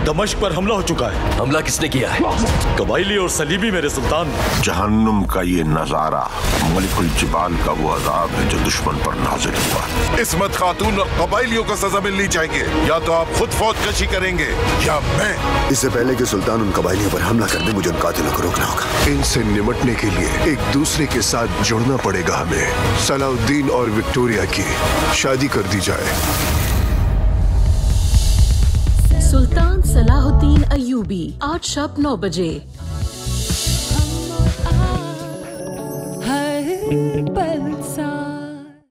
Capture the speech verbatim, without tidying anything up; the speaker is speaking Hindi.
दमिश्क पर हमला हो चुका है। हमला किसने किया है? कबाइली और सलीबी मेरे सुल्तान। जहन्नुम का ये नजारा मलिकुल जिबाल का वो अजाब है जो दुश्मन पर नाजिल हुआ। इस्मत खातून और कबाइलियों को सजा मिलनी चाहिए। या तो आप खुद फौजकशी करेंगे या मैं। इससे पहले कि सुल्तान उन कबाइलियों पर हमला कर दे, मुझे उन कातिलों को रोकना होगा। इनसे निपटने के लिए एक दूसरे के साथ जुड़ना पड़ेगा हमें। सलाउद्दीन और विक्टोरिया की शादी कर दी जाए। सुल्तान सलाहुद्दीन अय्यूबी, आज शाम नौ बजे।